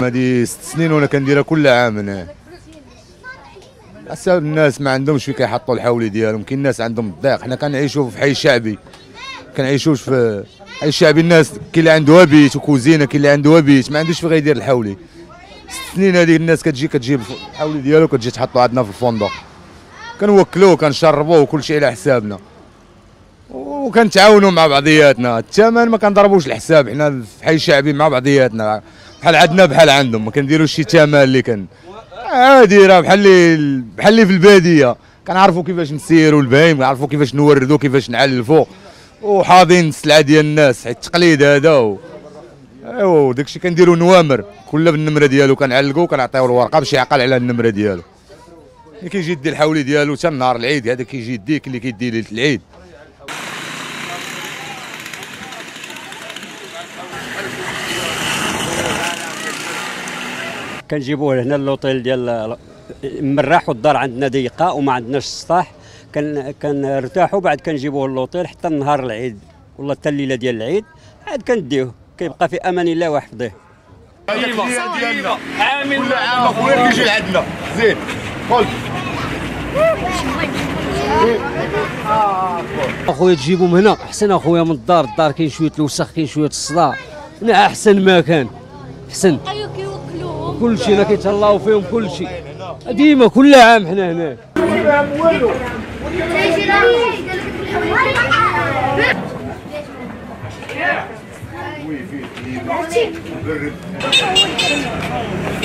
هذه 6 سنين وانا كنديرها كل عام هنا. حسب الناس ما عندهمش فين كيحطوا الحولي ديالهم، كاين ناس عندهم الضيق. حنا كنعيشوا في حي شعبي، كنعيشوش في حي شعبي. الناس كاين اللي عنده بيت وكوزينه، كاين اللي عنده بيت ما عندوش فين غيدير الحولي. 6 سنين هذه الناس كتجيب الحولي ديالو كتجي تحطو عندنا في الفندق، كنوكلوه كنشربوه وكل شيء على حسابنا وكنتعاونوا مع بعضياتنا. الثمن ما كنضربوش الحساب، حنا في حي شعبي مع بعضياتنا، بحال عندنا بحال عندهم، ما كنديروش شي ثمن اللي كان عادي. راه بحال اللي في الباديه، كنعرفوا كيفاش نسيروا البهيم، كنعرفوا كيفاش نوردوا، كيفاش نعلفوا، وحاضين السلعه ديال الناس. حيت التقليد هذا ايوا داكشي كنديروا نوامر كل بالنمره ديالو، كنعلقوا كنعطيو الورقه باش يعقل على النمره ديالو. اللي كيجي يدي الحولي ديالو حتى نهار العيد، هذا كيجي يديك اللي كيدي ليله العيد. كنجيبوه هنا اللوطيل ديال مرحوا، الدار عندنا ضيقه وما عندناش السطاح، كنرتاحوا بعد كنجيبوه اللوطيل حتى نهار العيد والله حتى الليله ديال العيد عاد كنديوه، كيبقى في امان الله وحفظه. ديالنا عامل كل عام اخويا كيجي لعندنا زين. قول اخويا تجيبهم هنا احسن اخويا من الدار كاين شويه الوسخ، كاين شويه الصداع، هنا احسن ما كان احسن. كل شيء هنا كيتهلاو فيهم كل شيء ديما كل عام حنا هنا. وي فيه